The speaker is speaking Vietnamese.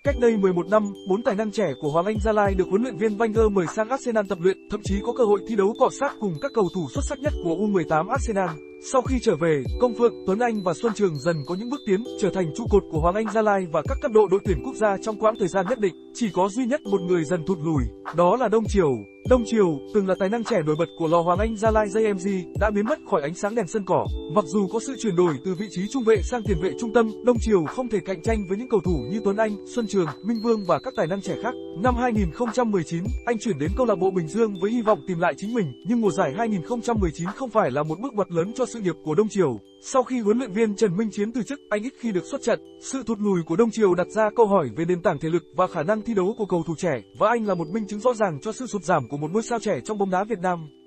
Cách đây 11 năm, 4 tài năng trẻ của Hoàng Anh Gia Lai được huấn luyện viên Wenger mời sang Arsenal tập luyện, thậm chí có cơ hội thi đấu cọ sát cùng các cầu thủ xuất sắc nhất của U18 Arsenal. Sau khi trở về, Công Phượng, Tuấn Anh và Xuân Trường dần có những bước tiến, trở thành trụ cột của Hoàng Anh Gia Lai và các cấp độ đội tuyển quốc gia trong quãng thời gian nhất định. Chỉ có duy nhất một người dần thụt lùi, đó là Đông Triều. Đông Triều, từng là tài năng trẻ nổi bật của lò Hoàng Anh Gia Lai JMG, đã biến mất khỏi ánh sáng đèn sân cỏ. Mặc dù có sự chuyển đổi từ vị trí trung vệ sang tiền vệ trung tâm, Đông Triều không thể cạnh tranh với những cầu thủ như Tuấn Anh, Xuân Trường, Minh Vương và các tài năng trẻ khác. Năm 2019, anh chuyển đến câu lạc bộ Bình Dương với hy vọng tìm lại chính mình, nhưng mùa giải 2019 không phải là một bước ngoặt lớn cho sự nghiệp của Đông Triều. Sau khi huấn luyện viên Trần Minh Chiến từ chức, anh ít khi được xuất trận. Sự thụt lùi của Đông Triều đặt ra câu hỏi về nền tảng thể lực và khả năng thi đấu của cầu thủ trẻ, và anh là một minh chứng rõ ràng cho sự sụt giảm của một ngôi sao trẻ trong bóng đá Việt Nam.